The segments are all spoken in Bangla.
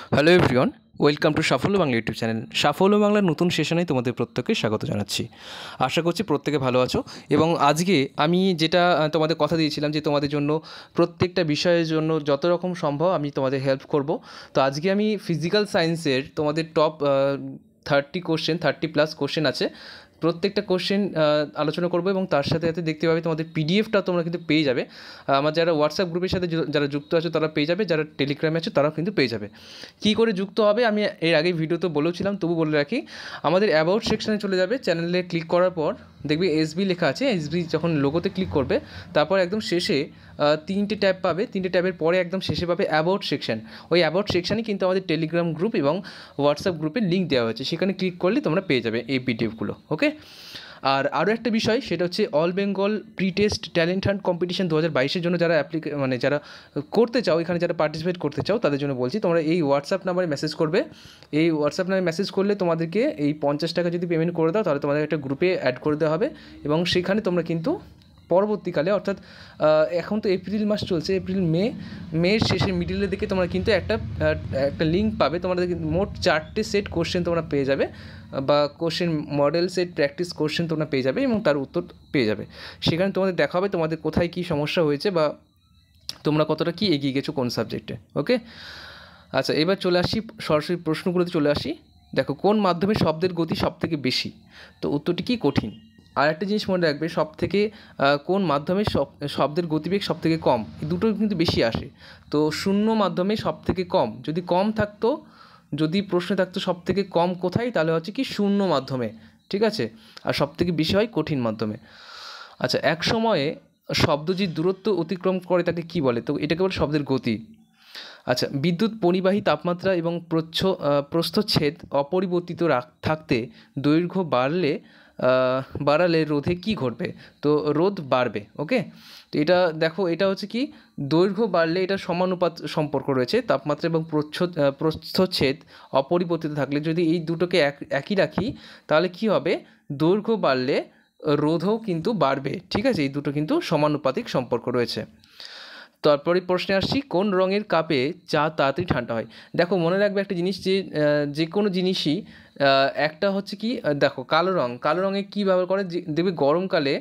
হ্যালো এভরিওয়ান, ওয়েলকাম টু সাফল্য বাংলা ইউটিউব চ্যানেল। সাফল্য বাংলার নতুন সেশনে তোমাদের প্রত্যেককে স্বাগত জানাচ্ছি। আশা করছি প্রত্যেকে ভালো আছো। এবং আজকে আমি যেটা তোমাদের কথা দিয়েছিলাম যে তোমাদের জন্য প্রত্যেকটা বিষয়ের জন্য যত রকম সম্ভব আমি তোমাদের হেল্প করব। তো আজকে আমি ফিজিক্যাল সায়েন্সের তোমাদের টপ 30+ কোশ্চেন আছে, প্রত্যেকটা কোশ্চেন আলোচনা করবো এবং তার সাথে সাথে দেখতে পাবে তোমাদের পিডিএফটা তোমরা কিন্তু পেয়ে যাবে। আমার যারা হোয়াটসঅ্যাপ গ্রুপের সাথে যারা যুক্ত আছে তারা পেয়ে যাবে, যারা টেলিগ্রামে আছে তারাও কিন্তু পেয়ে যাবে। কী করে যুক্ত হবে আমি এর আগেই ভিডিওতে বলেছিলাম, তবু বলে রাখি। আমাদের অ্যাবাউট সেকশানে চলে যাবে, চ্যানেলে ক্লিক করার পর দেখবে এসবি লেখা আছে। এসবি যখন লোগোতে ক্লিক করবে তারপর একদম শেষে 3টে ট্যাব পাবে, 3টে ট্যাবের পরে একদম শেষে পাবে অ্যাবাউট সেকশন। ওই অ্যাবাউট সেকশানে কিন্তু আমাদের টেলিগ্রাম গ্রুপ এবং হোয়াটসঅ্যাপ গ্রুপের লিঙ্ক দেওয়া হয়েছে, সেখানে ক্লিক করলে তোমরা পেয়ে যাবে এই পিডিএফগুলো। ওকে, আর আরও একটা বিষয়, সেটা হচ্ছে all Bengal pre test talent hunt competition 2022-এর জন্য যারা যারা করতে চাও, এখানে যারা পার্টিসিপেট করতে চাও তাদের জন্য বলছি, তোমরা এই হোয়াটসঅ্যাপ নাম্বারে মেসেজ করবে। এই হোয়াটসঅ্যাপ নাম্বারে মেসেজ করলে তোমাদেরকে এই 50 টাকা যদি পেমেন্ট করে দাও তাহলে তোমাদের একটা গ্রুপে অ্যাড করে দেওয়া হবে এবং সেখানে তোমরা কিন্তু পরবর্তীকালে, অর্থাৎ এখন তো এপ্রিল মাস চলছে, মের শেষে মিডিলের দিকে তোমরা কিন্তু একটা লিঙ্ক পাবে। তোমাদের মোট 4টে সেট কোশ্চেন তোমরা পেয়ে যাবে, বা question model set practice question তোমরা পেয়ে যাবে এবং তার উত্তর পেয়ে যাবে। সেখানে তোমাদের দেখা হবে তোমাদের কোথায় কী সমস্যা হয়েছে বা তোমরা কতটা কী এগিয়ে গেছো কোন সাবজেক্টে। ওকে, আচ্ছা, এবার চলে আসি সরাসরি প্রশ্নগুলোতে চলে আসি। দেখো, কোন মাধ্যমে শব্দের গতি সবথেকে বেশি? তো উত্তরটি কি কঠিন। আর একটা জিনিস মনে রাখবে, কোন মাধ্যমে শব্দের গতিবেগ সবথেকে কম, এই দুটো কিন্তু বেশি আসে। তো শূন্য মাধ্যমে সবথেকে কম, যদি কম থাকতো, যদি প্রশ্নে থাকতো সবথেকে কম কোথায়, তাহলে হচ্ছে কি শূন্য মাধ্যমে, ঠিক আছে। আর সবথেকে বেশি হয় কঠিন মাধ্যমে। আচ্ছা, এক সময়ে শব্দ যে দূরত্ব অতিক্রম করে তাকে কি বলে? তো এটাকে বলে শব্দের গতি। আচ্ছা, বিদ্যুৎ পরিবাহী তাপমাত্রা এবং প্রস্থচ্ছেদ অপরিবর্তিত থাকতে দৈর্ঘ্য বাড়ালে রোধে কি ঘটবে? তো রোধ বাড়বে। ওকে, তো এটা দেখো, এটা হচ্ছে কি, দৈর্ঘ্য বাড়লে এটা সমানুপাত সম্পর্ক রয়েছে। তাপমাত্রা এবং প্রস্থচ্ছেদ অপরিবর্তিত থাকলে, যদি এই দুটোকে একই রাখি তাহলে কি হবে, দৈর্ঘ্য বাড়লে রোধও কিন্তু বাড়বে। ঠিক আছে, এই দুটো কিন্তু সমানুপাতিক সম্পর্ক রয়েছে। তারপরে প্রশ্নে আসছি, কোন রঙের কাপে চা তাড়াতাড়ি ঠান্ডা হয়? দেখো, মনে রাখবে একটা জিনিস, যে কোনো জিনিসই একটা হচ্ছে কি, দেখো কালো রঙে কী ব্যবহার করে, দেখবে গরমকালে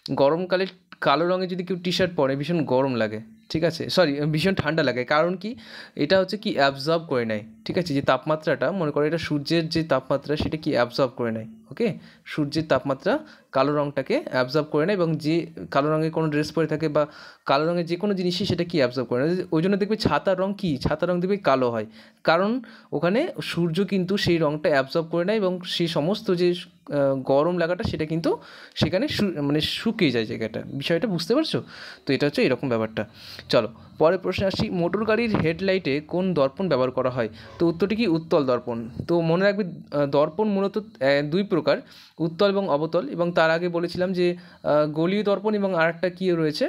কালো রঙে যদি কেউ টি শার্ট পরে ভীষণ গরম লাগে, ঠিক আছে, ভীষণ ঠান্ডা লাগে। কারণ কি, এটা হচ্ছে কি অ্যাবজর্ব করে নেয়, ঠিক আছে। যে তাপমাত্রাটা, মনে করো এটা সূর্যের যে তাপমাত্রা, সেটা কি অ্যাবজর্ব করে নেয়। ওকে, সূর্যের তাপমাত্রা কালো রঙটাকে অ্যাবজর্ব করে নেয় এবং যে কালো রঙের কোনো ড্রেস পরে থাকে বা কালো রঙের যে কোনো জিনিসই সেটা কি অ্যাবজর্ব করে নেয়। ওই জন্য দেখবে ছাতার রঙ দেখবে কালো হয়, কারণ ওখানে সূর্য কিন্তু সেই রঙটা অ্যাবজর্ব করে নেয় এবং সেই সমস্ত যে গরম লাগাটা সেটা কিন্তু সেখানে শুকিয়ে যায় জায়গাটা। বিষয়টা বুঝতে পারছো? তো এটা হচ্ছে এরকম ব্যাপারটা। চলো পরের প্রশ্নে আসি, মোটর গাড়ির হেডলাইটে কোন দর্পণ ব্যবহার করা হয়? তো উত্তরটি কি উত্তল দর্পণ। তো মনে রাখবে, দর্পণ মূলত দুই প্রকার, উত্তল এবং অবতল। এবং তার আগে বলেছিলাম যে গোলীয় দর্পণ এবং আরেকটা কী রয়েছে,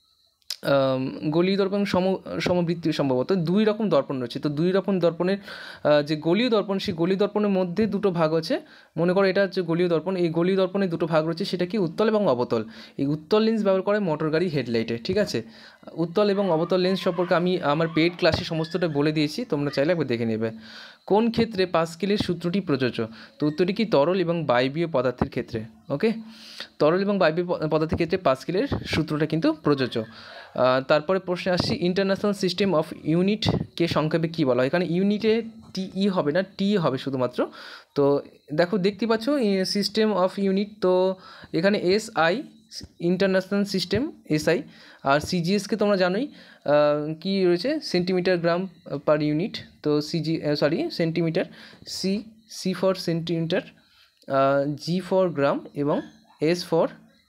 গলীয় দর্পণ সমবৃত্তীয়, সম্ভবত দুই রকম দর্পণ রয়েছে। তো দুই রকম দর্পণের যে গলীয় দর্পণ, সেই গলীয় দর্পণের মধ্যে দুটো ভাগ আছে। মনে করো এটা হচ্ছে গলীয় দর্পণ, এই গলীয় দর্পণে দুটো ভাগ রয়েছে, সেটা কি উত্তল এবং অবতল। এই উত্তল লেন্স ব্যবহার করে মোটর গাড়ি হেডলাইটে, ঠিক আছে। উত্তল এবং অবতল লেন্স সম্পর্কে আমি আমার পেইড ক্লাসে সমস্তটা বলে দিয়েছি, তোমরা চাইলে একবার দেখে নেবে। কোন ক্ষেত্রে পাস্কেলের সূত্রটি প্রযোজ্য? তো উত্তরটি কি তরল এবং বায়বীয় পদার্থের ক্ষেত্রে। ওকে, তরল এবং বায়বীয় পদার্থের ক্ষেত্রে পাস্কেলের সূত্রটা কিন্তু প্রযোজ্য। তারপরে প্রশ্নে আসছি, ইন্টারন্যাশনাল সিস্টেম অফ ইউনিটকে সংক্ষেপে কী বলা হয়? এখানে ইউনিটে টিই হবে না, টি হবে শুধুমাত্র। তো দেখো, দেখতে পাচ্ছ সিস্টেম অফ ইউনিট, তো এখানে এসআই, ইন্টারন্যাশনাল সিস্টেম এসআই। আর সিজিএসকে তোমরা জানোই কি রয়েছে, সেন্টিমিটার গ্রাম পার ইউনিট। তো centimetre, C for centimetre, G for gram এবং এস ফর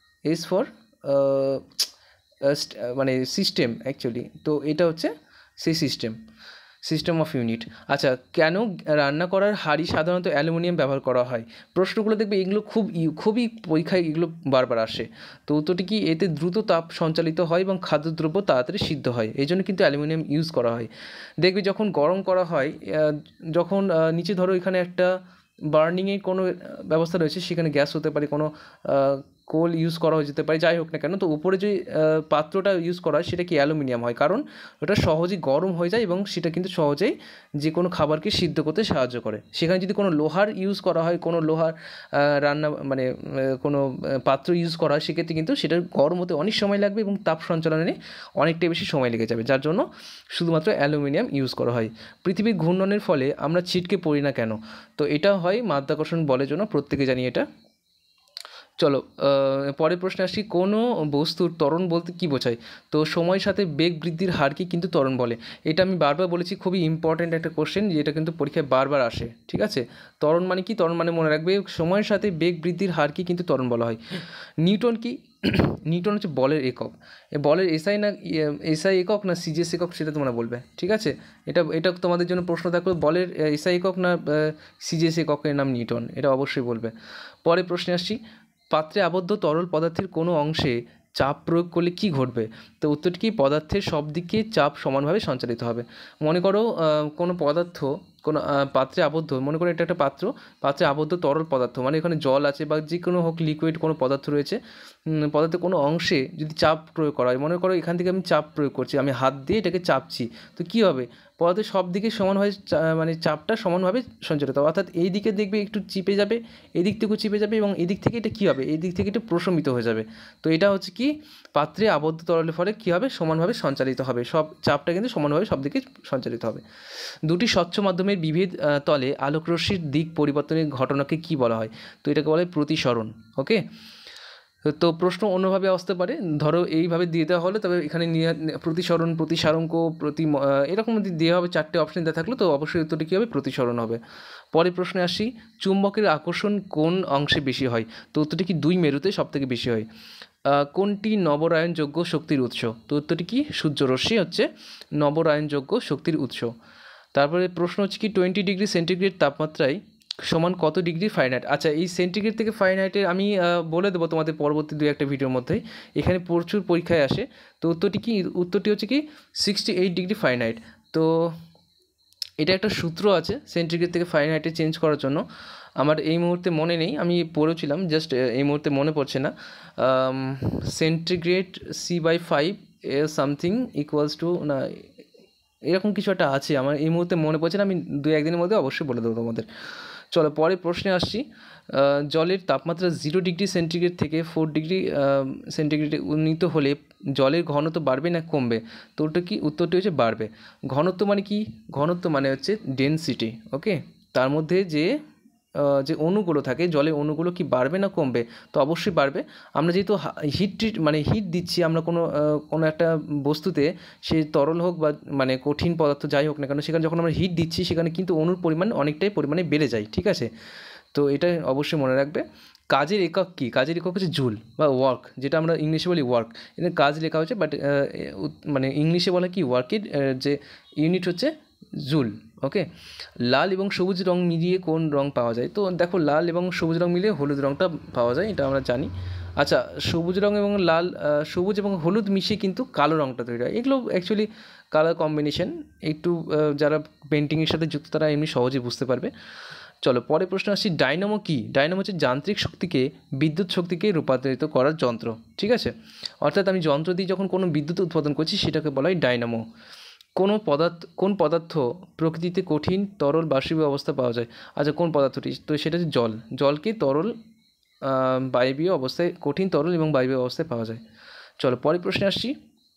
সিস্টেম অ্যাকচুয়ালি। তো এটা হচ্ছে সেই সিস্টেম অফ ইউনিট। আচ্ছা, কেন রান্না করার হাঁড়ি সাধারণত অ্যালুমিনিয়াম ব্যবহার করা হয়? প্রশ্নগুলো দেখবে এগুলো খুবই পরীক্ষায় এগুলো বারবার আসে। তো উত্তরটি কি, এতে দ্রুত তাপ সঞ্চালিত হয় এবং খাদ্যদ্রব্য তাড়াতাড়ি সিদ্ধ হয়, এই জন্য কিন্তু অ্যালুমিনিয়াম ইউজ করা হয়। দেখবে যখন গরম করা হয়, যখন নিচে ধরো এখানে একটা বার্নিংয়ের কোনো ব্যবস্থা রয়েছে, সেখানে গ্যাস হতে পারে, কোনো কোল ইউজ করা হয়ে যেতে পারে, যাই হোক না কেন। তো উপরে যে পাত্রটা ইউজ করা হয় সেটা কি অ্যালুমিনিয়াম হয়, কারণ ওটা সহজেই গরম হয়ে যায় এবং সেটা কিন্তু সহজেই যে কোনো খাবারকে সিদ্ধ করতে সাহায্য করে। সেখানে যদি কোনো লোহার ইউজ করা হয়, কোনো লোহার রান্না মানে কোনো পাত্র ইউজ করা হয়, সেক্ষেত্রে কিন্তু সেটা গরম হতে অনেক সময় লাগবে এবং তাপ সঞ্চালনে অনেকটাই বেশি সময় লেগে যাবে, যার জন্য শুধুমাত্র অ্যালুমিনিয়াম ইউজ করা হয়। পৃথিবীর ঘূর্ণনের ফলে আমরা ছিটকে পড়ি না কেন? তো এটা হয় মাধ্যাকর্ষণ বলের জন্য, প্রত্যেকে জানি এটা। চলো পরের প্রশ্নে আসি, কোনো বস্তুর ত্বরণ বলতে কী বোঝায়? তো সময়ের সাথে বেগ বৃদ্ধির হারকে কিন্তু ত্বরণ বলে। এটা আমি বারবার বলেছি, খুবই ইম্পর্ট্যান্ট একটা কোশ্চেন, যেটা কিন্তু পরীক্ষায় বারবার আসে, ঠিক আছে? ত্বরণ মানে কি? ত্বরণ মানে মনে রাখবে, সময়ের সাথে বেগ বৃদ্ধির হারকে কিন্তু ত্বরণ বলা হয়। নিউটন কি? নিউটন হচ্ছে বলের একক। বলের এসআই না এসআই একক না সিজিএস একক, সেটা তোমরা বলবে, ঠিক আছে? এটা তোমাদের জন্য প্রশ্ন থাকবে, বলের এসআই একক না সিজিএস এককের নাম নিউটন, এটা অবশ্যই বলবে। পরের প্রশ্নে আসছি, পাত্রে আবদ্ধ তরল পদার্থের কোনো অংশে চাপ প্রয়োগ করলে কী ঘটবে? তো উত্তরটি কি? পদার্থের সব দিকে চাপ সমানভাবে সঞ্চালিত হবে। মনে করো কোনো পদার্থ কোনো পাত্রে আবদ্ধ, মনে করো এটা একটা পাত্রে আবদ্ধ তরল পদার্থ, মানে এখানে জল আছে বা যে কোনো হোক লিকুইড কোনো পদার্থ রয়েছে, পদার্থের কোনো অংশে যদি চাপ প্রয়োগ করা হয়, মনে করো এখান থেকে আমি চাপ প্রয়োগ করছি, আমি হাত দিয়ে এটাকে চাপছি, তো কী হবে? পদার্থের সব দিকে সমানভাবে মানে চাপটা সমানভাবে সঞ্চালিত হবে, অর্থাৎ এই দিকে দেখবে একটু চিপে যাবে, এদিক থেকেও চিপে যাবে এবং এদিক থেকে এটা কী হবে? এই দিক থেকে এটা প্রশমিত হয়ে যাবে। তো এটা হচ্ছে কি, পাত্রে আবদ্ধ তরলের ফলে কী হবে? সমানভাবে সঞ্চালিত হবে, সব চাপটা কিন্তু সমানভাবে সব দিকে সঞ্চালিত হবে। দুটি স্বচ্ছ মাধ্যমের বিভেদ তলে আলোকরশ্মির দিক পরিবর্তনের ঘটনাকে কি বলা হয়? তো এটাকে বলা হয় প্রতিসরণ। ওকে, তো প্রশ্ন অন্যভাবে আসতে পারে, ধরো এইভাবে দিয়ে দেওয়া হলে, তবে এখানে প্রতিসরণ, প্রতিসারাঙ্ক, এরকম যদি দেওয়া হবে, 4টে অপশন দেওয়া থাকলো, তো অবশ্যই উত্তরটি কী হবে? প্রতিসরণ হবে। পরের প্রশ্নে আসি, চুম্বকের আকর্ষণ কোন অংশে বেশি হয়? তো উত্তরটি কি? দুই মেরুতে সবথেকে বেশি হয়। কোনটি নবরায়নযোগ্য শক্তির উৎস? তো উত্তরটি কি? সূর্যরশ্মি হচ্ছে নবরায়নযোগ্য শক্তির উৎস। তারপরে প্রশ্ন হচ্ছে কি, 20 ডিগ্রি সেন্টিগ্রেড তাপমাত্রায় সমান কত ডিগ্রি ফারেনহাইট? আচ্ছা, এই সেন্টিগ্রেড থেকে ফারেনহাইটের আমি বলে দেবো তোমাদের পরবর্তী 2-1টা ভিডিওর মধ্যেই, এখানে প্রচুর পরীক্ষায় আসে। তো উত্তরটি কি? উত্তরটি হচ্ছে কি 68 ডিগ্রি ফারেনহাইট। তো এটা একটা সূত্র আছে সেন্টিগ্রেড থেকে ফারেনহাইটে চেঞ্জ করার জন্য, আমার এই মুহূর্তে মনে নেই, আমি পড়েছিলাম, জাস্ট এই মুহূর্তে মনে পড়ছে না। Centigrade C/5 something equals to, না এরকম কিছু একটা আছে, আমার এই মুহূর্তে মনে পড়ছে না, আমি 2-1 দিনের মধ্যে অবশ্যই বলে দেবো তোমাদের। চলো পরের প্রশ্নে আসছি, জলের তাপমাত্রা 0 ডিগ্রি সেন্টিগ্রেড থেকে 4 ডিগ্রি সেন্টিগ্রেডে উন্নীত হলে জলের ঘনত্ব বাড়বে না কমবে? তো ওটা কি? উত্তরটি হচ্ছে বাড়বে। ঘনত্ব মানে কি? ঘনত্ব মানে হচ্ছে ডেনসিটি। ওকে, তার মধ্যে যে অণুগুলো থাকে, জলের অণুগুলো কি বাড়বে না কমবে? তো অবশ্যই বাড়বে। আমরা যেহেতু হিট দিচ্ছি আমরা কোনো একটা বস্তুতে, সে তরল হোক বা মানে কঠিন পদার্থ যাই হোক না কেন, সেখানে যখন আমরা হিট দিচ্ছি সেখানে কিন্তু অণুর পরিমাণ অনেকটাই পরিমাণে বেড়ে যায়, ঠিক আছে? তো এটা অবশ্যই মনে রাখবে। কাজের একক কি? কাজের একক হচ্ছে জুল বা ওয়ার্ক, যেটা আমরা ইংলিশে বলি ওয়ার্ক। এখানে কাজ লেখা হচ্ছে, বাট মানে ইংলিশে বলা কি ওয়ার্কের যে ইউনিট হচ্ছে জুল। ওকে, লাল এবং সবুজ রং মিলিয়ে কোন রং পাওয়া যায়? তো দেখো, লাল এবং সবুজ রং মিলিয়ে হলুদ রংটা পাওয়া যায়, এটা আমরা জানি। আচ্ছা, সবুজ রং এবং সবুজ এবং হলুদ মিশিয়ে কিন্তু কালো রংটা তৈরি হয়। এগুলো অ্যাকচুয়ালি কালার কম্বিনেশন, একটু যারা পেন্টিংয়ের সাথে যুক্ত তারা এমনি সহজেই বুঝতে পারবে। চলো পরের প্রশ্ন আসছি, ডাইনামো কি? ডাইনামো হচ্ছে যান্ত্রিক শক্তিকে বিদ্যুৎ শক্তিকে রূপান্তরিত করার যন্ত্র, ঠিক আছে? অর্থাৎ আমি যন্ত্র দিয়ে যখন কোনো বিদ্যুৎ উৎপাদন করছি সেটাকে বলা হয় ডাইনামো। কোন পদার্থ প্রকৃতিতে কঠিন, তরল, বাষ্পীয় অবস্থা পাওয়া যায়? আচ্ছা, কোন পদার্থটি? তো সেটা হচ্ছে জল। জলকে তরল, বায়বীয় অবস্থায়, কঠিন, তরল এবং বায়বীয় অবস্থায় পাওয়া যায়। চলো পরের প্রশ্নে আসছি,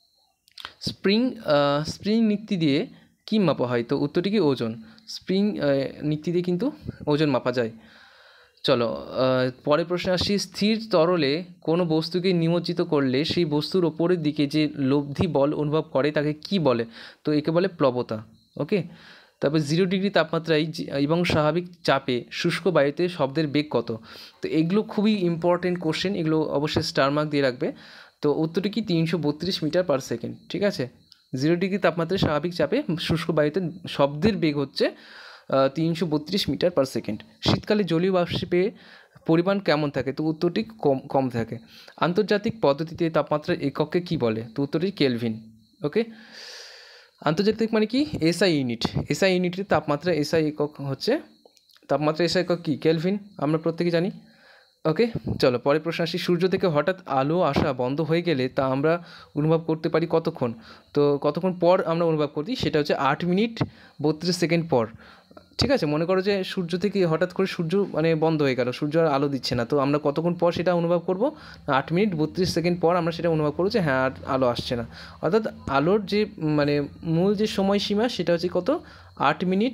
স্প্রিং নিত্যি দিয়ে কী মাপা হয়? তো উত্তরটি কি? ওজন। স্প্রিং নিত্যি দিয়ে কিন্তু ওজন মাপা যায়। চলো পরের প্রশ্নে আসছি, স্থির তরলে কোনো বস্তুকে নিমজ্জিত করলে সেই বস্তুর ওপরের দিকে যে লব্ধি বল অনুভব করে তাকে কি বলে? তো একে বলে প্লবতা। ওকে, তারপর 0 ডিগ্রি তাপমাত্রায় এবং স্বাভাবিক চাপে শুষ্ক বায়ুতে শব্দের বেগ কত? তো এগুলো খুবই ইম্পর্টেন্ট কোশ্চেন, এগুলো অবশ্যই স্টার মার্ক দিয়ে রাখবে। তো উত্তরটি কি? 332 মিটার পার সেকেন্ড, ঠিক আছে? 0 ডিগ্রি তাপমাত্রায় স্বাভাবিক চাপে শুষ্ক বায়ুতে শব্দের বেগ হচ্ছে 332 মিটার পার সেকেন্ড। শীতকালে জলীয় বাষ্পে পরিমাণ কেমন থাকে? তো উত্তরটি কম থাকে। আন্তর্জাতিক পদ্ধতিতে তাপমাত্রার এককে কি বলে? তো উত্তরটি কেলভিন। ওকে, আন্তর্জাতিক মানে কি? SI unit. এসআই ইউনিটের তাপমাত্রা এসআই একক হচ্ছে, তাপমাত্রা এসআই একক কি? কেলভিন, আমরা প্রত্যেকে জানি। ওকে, চলো পরের প্রশ্ন আসি। সূর্য থেকে হঠাৎ আলো আসা বন্ধ হয়ে গেলে তা আমরা অনুভব করতে পারি কতক্ষণ? তো কতক্ষণ পর আমরা অনুভব করি সেটা হচ্ছে 8 মিনিট 32 সেকেন্ড পর। ঠিক আছে, মনে করো যে সূর্য থেকে হঠাৎ করে সূর্য মানে বন্ধ হয়ে গেল, সূর্য আর আলো দিচ্ছে না, তো আমরা কতক্ষণ পর সেটা অনুভব করব? 8 মিনিট 32 সেকেন্ড পর আমরা সেটা অনুভব করবো যে হ্যাঁ আর আলো আসছে না। অর্থাৎ আলোর যে মানে মূল যে সময়সীমা সেটা হচ্ছে কত? 8 মিনিট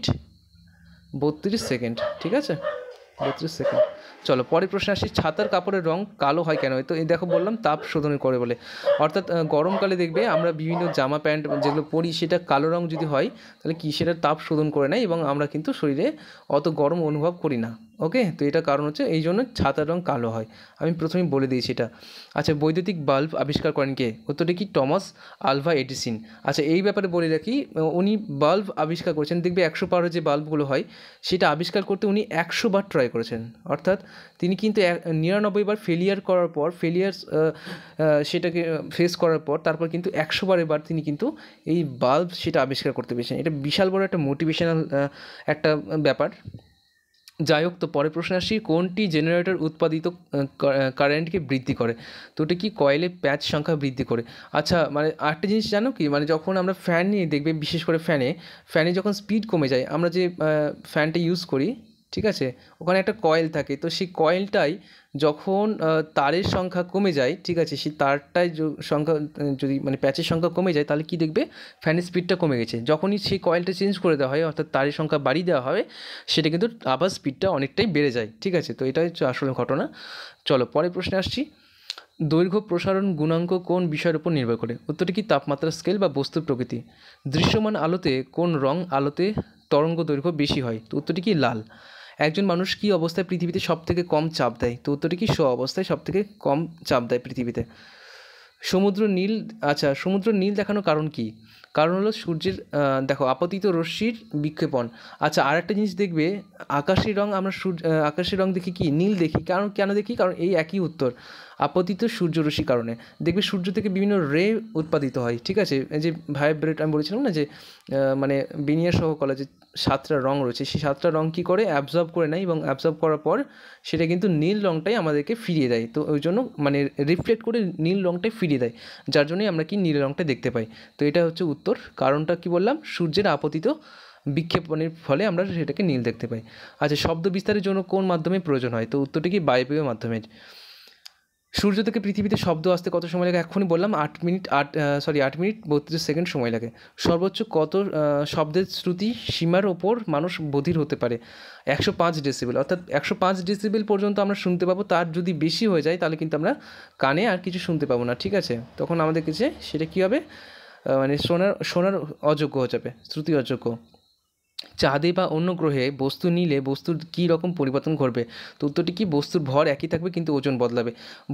32 সেকেন্ড। ঠিক আছে, 32 সেকেন্ড। চলো পরের প্রশ্নে আসি। ছাতার কাপড়ের রং কালো হয় কেন? তো এই দেখো বললাম তাপ শোধন করে বলে। অর্থাৎ গরমকালে দেখবে আমরা বিভিন্ন জামা প্যান্ট যেগুলো পরি সেটা কালো রং যদি হয় তাহলে কি সেটা তাপ শোধন করে নেয় এবং আমরা কিন্তু শরীরে অত গরম অনুভব করি না। ওকে, তো এটা কারণ হচ্ছে এই জন্য ছাতার রং কালো হয়। আমি প্রথমেই বলে দিয়েছি এটা। আচ্ছা, বৈদ্যুতিক বাল্ব আবিষ্কার করেন কে? উত্তরটা কি টমাস আলভা এডিসন। আচ্ছা, এই ব্যাপারে বলে রাখি, উনি বাল্ব আবিষ্কার করেছেন, দেখবে 100 পাওয়ারের যে বাল্বগুলো হয় সেটা আবিষ্কার করতে উনি 100 বার ট্রাই করেছেন। অর্থাৎ তিনি কিন্তু 99 বার ফেলিয়ার করার পর সেটাকে ফেস করার পর তারপর কিন্তু 100 বারের বার তিনি কিন্তু এই বাল্ব সেটা আবিষ্কার করতে পেরেছেন। এটা বিশাল বড় একটা মোটিভেশনাল একটা ব্যাপার। যাই হোক, তো পরের প্রশ্নে আসি। কোনটি জেনারেটর উৎপাদিত কারেন্টকে বৃদ্ধি করে? তো ওটা কি কয়েলে প্যাচ সংখ্যা বৃদ্ধি করে। আচ্ছা, মানে আরেকটা জিনিস জানো কি, মানে যখন আমরা ফ্যান নিয়ে দেখবে, বিশেষ করে ফ্যানে যখন স্পিড কমে যায়, আমরা যে ফ্যানটা ইউজ করি, ঠিক আছে, ওখানে একটা কয়েল থাকে, তো সেই কয়েলটাই যখন তারের সংখ্যা কমে যায়, ঠিক আছে, সেই তারটায় সংখ্যা যদি মানে প্যাচের সংখ্যা কমে যায় তাহলে কি দেখবে ফ্যানের স্পিডটা কমে গেছে। যখনই সেই কয়েলটা চেঞ্জ করে দেওয়া হয় অর্থাৎ তারের সংখ্যা বাড়িয়ে দেওয়া হয় সেটা কিন্তু আবার স্পিডটা অনেকটাই বেড়ে যায়। ঠিক আছে, তো এটাই হচ্ছে আসলে ঘটনা। চলো পরের প্রশ্নে আসছি। দৈর্ঘ্য প্রসারণ গুণাঙ্ক কোন বিষয়ের উপর নির্ভর করে? উত্তরটি কি তাপমাত্রা স্কেল বা বস্তুর প্রকৃতি। দৃশ্যমান আলোতে কোন রং আলোতে তরঙ্গ দৈর্ঘ্য বেশি হয়? তো উত্তরটি কি লাল। একজন মানুষ কী অবস্থায় পৃথিবীতে সবথেকে কম চাপ দেয়? তো উত্তরটি কি অবস্থায় সবথেকে কম চাপ দেয় পৃথিবীতে। সমুদ্র নীল। আচ্ছা, সমুদ্র নীল দেখানোর কারণ কি? কারণ হলো সূর্যের দেখো আপতিত রশ্মির বিক্ষেপণ। আচ্ছা, আর একটা জিনিস দেখবে, আকাশের রং আমরা আকাশের রং দেখি কি নীল দেখি, কারণ কেন দেখি? কারণ এই একই উত্তর, আপতিত সূর্যরশ্মির কারণে। দেখবে সূর্য থেকে বিভিন্ন রে উৎপাদিত হয়। ঠিক আছে, এই যে ভায়োলেট আমি বলেছিলাম না যে মানে বিনিয়ার সহ কলেজে 7টা রং রয়েছে, সেই 7টা রং কী করে অ্যাবজর্ব করে নেয় এবং অ্যাবজর্ব করার পর সেটা কিন্তু নীল রংটাই আমাদেরকে ফিরিয়ে দেয়। তো ওই জন্য মানে রিফ্লেক্ট করে নীল রংটাই ফিরিয়ে দেয়, যার জন্যই আমরা কি নীল রংটা দেখতে পাই। তো এটা হচ্ছে উত্তর। কারণটা কি বললাম? সূর্যের আপতিত বিক্ষেপণের ফলে আমরা সেটাকে নীল দেখতে পাই। আচ্ছা, শব্দ বিস্তারের জন্য কোন মাধ্যমে প্রয়োজন হয়? তো উত্তরটি কি বায়বীয় মাধ্যমে। সূর্য থেকে পৃথিবীতে শব্দ আসতে কত সময় লাগে? এখনই বললাম 8 মিনিট 32 সেকেন্ড সময় লাগে। সর্বোচ্চ কত শব্দের শ্রুতি সীমার ওপর মানুষ বধির হতে পারে? 105 ডেসিবেল। অর্থাৎ 105 ডেসিবেল পর্যন্ত আমরা শুনতে পাবো, তার যদি বেশি হয়ে যায় তাহলে কিন্তু আমরা কানে আর কিছু শুনতে পাবো না। ঠিক আছে, তখন আমাদের কাছে সেটা কী হবে, মানে শোনার অযোগ্য হয়ে যাবে, শ্রুতি অযোগ্য। চাঁদে বা অন্য গ্রহে বস্তু নিলে বস্তুর কী রকম পরিবর্তন ঘটবে? তো উত্তরটি কি? বস্তুর ভর একই থাকবে কিন্তু ওজন বদলাবে।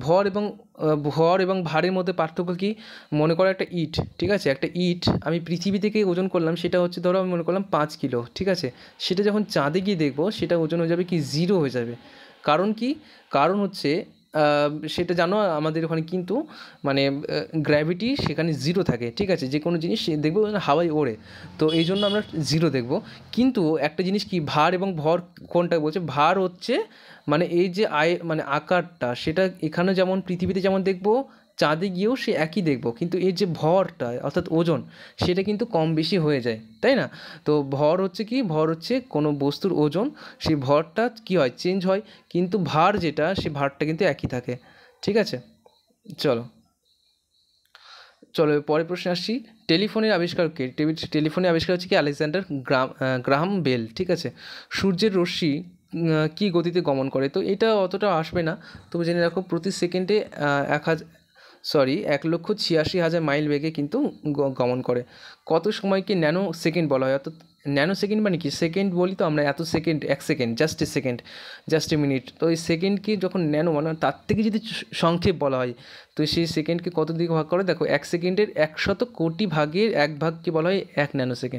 ভর এবং ভারের মধ্যে পার্থক্য কি? মনে করো একটা ইট, ঠিক আছে, একটা ইট আমি পৃথিবী থেকে ওজন করলাম, সেটা হচ্ছে ধরো আমি মনে করলাম 5 কিলো, ঠিক আছে, সেটা যখন চাঁদে গিয়ে দেখবো সেটা ওজন হয়ে যাবে কি 0 হয়ে যাবে। কারণ কি? কারণ হচ্ছে সেটা জানো আমাদের ওখানে কিন্তু মানে গ্র্যাভিটি সেখানে 0 থাকে। ঠিক আছে, যে কোনো জিনিস দেখবো হাওয়ায় ওড়ে, তো এই জন্য আমরা 0 দেখব। কিন্তু একটা জিনিস কি, ভার এবং ভর কোনটা বলছে? ভার হচ্ছে মানে এই যে মানে আকারটা সেটা এখানে যেমন পৃথিবীতে যেমন দেখবো, চাঁদে গিয়েও সে একই দেখব, কিন্তু এই যে ভরটা অর্থাৎ ওজন সেটা কিন্তু কম বেশি হয়ে যায়, তাই না? তো ভর হচ্ছে কি? ভর হচ্ছে কোনো বস্তুর ওজন, সেই ভরটা কী হয়? চেঞ্জ হয়, কিন্তু ভার যেটা সে ভারটা কিন্তু একই থাকে। ঠিক আছে, চলো পরের প্রশ্নে আসছি। টেলিফোনের আবিষ্কার কে? টেলিফোনের আবিষ্কার হচ্ছে কি আলেকজান্ডার গ্রাহাম বেল। ঠিক আছে, সূর্যের রশ্মি কী গতিতে গমন করে? তো এটা অতটা আসবে না, তবু জেনে রাখো প্রতি সেকেন্ডে 1,86,000 মাইল বেগে কিন্তু গমন করে। কত সময়কে ন্যানো সেকেন্ড বলা হয়? অর্থাৎ ন্যানো সেকেন্ড মানে কি? সেকেন্ড বলি তো আমরা, এত second, 1 second, just a minute. তো এই সেকেন্ডকে যখন ন্যানো মানে তার থেকে যদি সংক্ষেপ বলা হয়, তো সেই সেকেন্ডকে কত দিকে ভাগ করে? দেখো 1 সেকেন্ডের 100 কোটি ভাগের 1 ভাগকে বলা হয় 1 ন্যানো সেকেন্ড।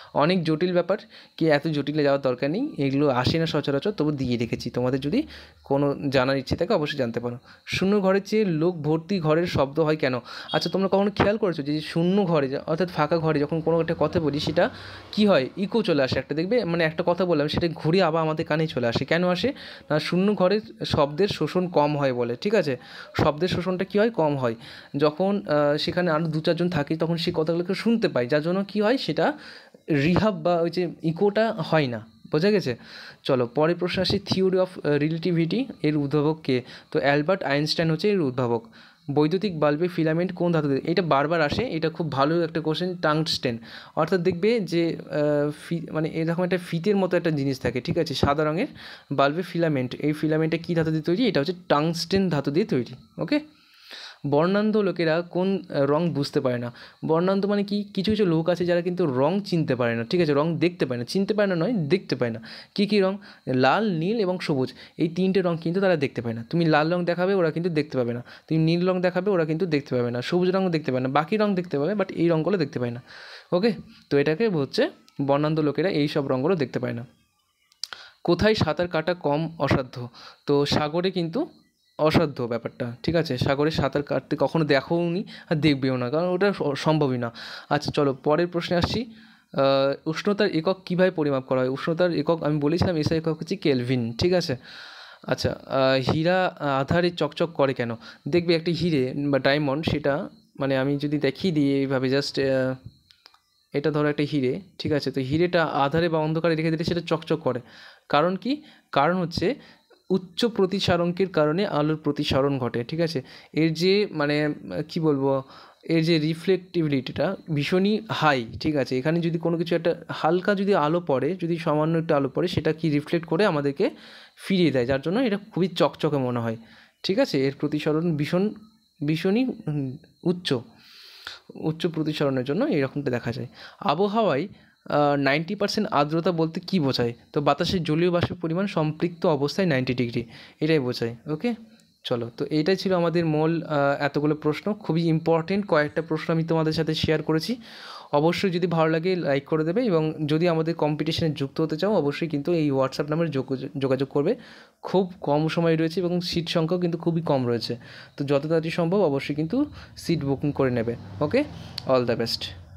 অনেক জটিল ব্যাপার, কি এত জটিলে যাওয়ার দরকার নেই, এগুলো আসে না সচরাচর, তবু দিয়ে রেখেছি, তোমাদের যদি কোনো জানার ইচ্ছে থাকে অবশ্যই জানতে পারো। শূন্য ঘরের চেয়ে লোক ভর্তি ঘরের শব্দ হয় কেন? আচ্ছা, তোমরা কখনো খেয়াল করেছো যে শূন্য ঘরে অর্থাৎ ফাঁকা ঘরে যখন কোনো একটা কথা বলি সেটা কি হয়, ইকো চলে আসে একটা, দেখবে মানে একটা কথা বললাম সেটা ঘুরে আবার আমাদের কানেই চলে আসে, কেন আসে না শূন্য ঘরের শব্দের শোষণ কম হয় বলে, ঠিক আছে, শব্দের শোষণটা কী হয়, কম হয়, যখন সেখানে আরও 2-4 জন থাকে তখন সেই কথাগুলোকে শুনতে পাই, যার জন্য কী হয় সেটা রিহাব বা ওই যে ইকোটা হয় না, বোঝা গেছে। চলো পরের প্রশ্ন আসি, থিওরি অফ রিলেটিভিটি এর উদ্ভাবক কে? তো অ্যালবার্ট আইনস্টাইন হচ্ছে এর উদ্ভাবক। বৈদ্যুতিক বাল্বে ফিলামেন্ট কোন ধাতু দিয়ে? এটা বারবার আসে, এটা খুব ভালো একটা কোশ্চেন, টাংস্টেন। অর্থাৎ দেখবে যে মানে এরকম একটা ফিতের মতো একটা জিনিস থাকে, ঠিক আছে, সাদা রঙের বাল্বে ফিলামেন্ট, এই ফিলামেন্টটা কী ধাতু দিয়ে তৈরি? এটা হচ্ছে টাংস্টেন ধাতু দিয়ে তৈরি। ওকে। বর্ণান্ধ লোকেরা কোন রং বুঝতে পারে না? বর্ণান্ধ মানে কি, কিছু কিছু লোক আছে যারা কিন্তু রং চিনতে পারে না, ঠিক আছে, রং দেখতে পায় না, চিনতে পারে না নয়, দেখতে পায় না। কী কী রং? লাল, নীল এবং সবুজ, এই 3টে রং কিন্তু তারা দেখতে পায় না। তুমি লাল রং দেখাবে ওরা কিন্তু দেখতে পাবে না, তুমি নীল রং দেখাবে ওরা কিন্তু দেখতে পাবে না, সবুজ রঙও দেখতে পাবে না, বাকি রং দেখতে পাবে বাট এই রঙগুলো দেখতে পায় না। ওকে, তো এটাকে হচ্ছে বর্ণান্ধ লোকেরা এই সব রঙগুলো দেখতে পায় না। কোথায় সাঁতার কাটা কম অসাধ্য? তো সাগরে কিন্তু অসাধ্য ব্যাপারটা, ঠিক আছে, সাগরে সাঁতার কাটতে কখনো দেখোও নি আর দেখবেও না, কারণ ওটা সম্ভবই না। আচ্ছা চলো পরের প্রশ্নে আসছি, উষ্ণতার একক কীভাবে পরিমাপ করা হয়? উষ্ণতার একক আমি বলেছিলাম, এসআই একক হচ্ছে কেলভিন, ঠিক আছে। আচ্ছা, হীরা আধারে চকচক করে কেন? দেখবে একটি হিরে বা ডায়মন্ড, সেটা মানে আমি যদি দেখিয়ে দিই এইভাবে জাস্ট, এটা ধরো একটা হিরে, ঠিক আছে, তো হিরেটা আধারে বা অন্ধকারে রেখে দিলে সেটা চকচক করে, কারণ কি? কারণ হচ্ছে উচ্চ প্রতিসারণের কারণে আলোর প্রতিসরণ ঘটে, ঠিক আছে, এর যে মানে কি বলবো, এর যে রিফ্লেক্টিভিটিটা ভীষণই হাই, ঠিক আছে, এখানে যদি কোনো কিছু একটা হালকা যদি আলো পড়ে, যদি সামান্য একটু আলো পড়ে, সেটা কি রিফ্লেক্ট করে আমাদেরকে ফিরিয়ে দেয়, যার জন্য এটা খুবই চকচকে মনে হয়, ঠিক আছে, এর প্রতিসরণ ভীষণই উচ্চ প্রতিসরণের জন্য এইরকমটা দেখা যায়। আবহাওয়ায় 90% আর্দ্রতা বলতে কী বোঝায়? তো বাতাসের জলীয় বাষ্পের পরিমাণ সম্পৃক্ত অবস্থায় 90°, এটাই বোঝায়। ওকে, চলো, তো এইটাই ছিল আমাদের মূল এতগুলো প্রশ্ন, খুবই ইম্পর্টেন্ট কয়েকটা প্রশ্ন আমি তোমাদের সাথে শেয়ার করেছি। অবশ্যই যদি ভালো লাগে লাইক করে দেবে, এবং যদি আমাদের কম্পিটিশনে যুক্ত হতে চাও অবশ্যই কিন্তু এই হোয়াটসঅ্যাপ নাম্বারে যোগাযোগ করবে। খুব কম সময় রয়েছে এবং সিট সংখ্যাও কিন্তু খুবই কম রয়েছে, তো যত তাড়াতাড়ি সম্ভব অবশ্যই কিন্তু সিট বুকিং করে নেবে। Okay, all the best.